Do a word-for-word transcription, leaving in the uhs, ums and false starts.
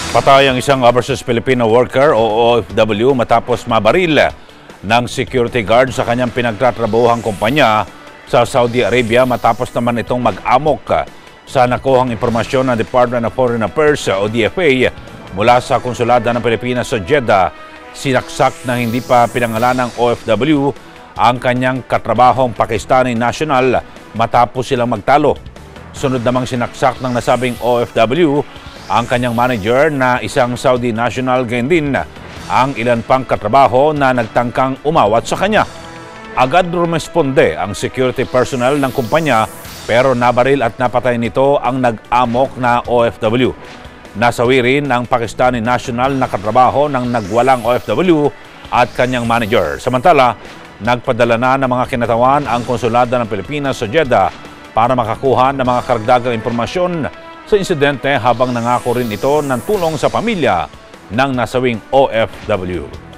Patay ang isang overseas Filipino worker o O F W matapos mabaril ng security guard sa kanyang pinagtatrabahuhang kumpanya sa Saudi Arabia matapos naman itong mag-amok sa nakuhang impormasyon ng Department of Foreign Affairs o D F A mula sa konsulada ng Pilipinas sa Jeddah. Sinaksak na hindi pa pinangalan ng O F W ang kanyang katrabahong Pakistani national matapos silang magtalo. Sunod namang sinaksak ng nasabing O F W ang kanyang manager na isang Saudi national, gayon din ang ilan pang katrabaho na nagtangkang umawat sa kanya. Agad rumesponde ang security personnel ng kumpanya pero nabaril at napatay nito ang nag-amok na O F W. Nasawi rin ang Pakistani national na katrabaho ng nagwalang O F W at kanyang manager. Samantala, nagpadala na ng mga kinatawan ang konsulada ng Pilipinas sa Jeddah para makakuha ng mga karagdagang impormasyon sa insidente habang nangako rin ito ng tulong sa pamilya ng nasawing O F W.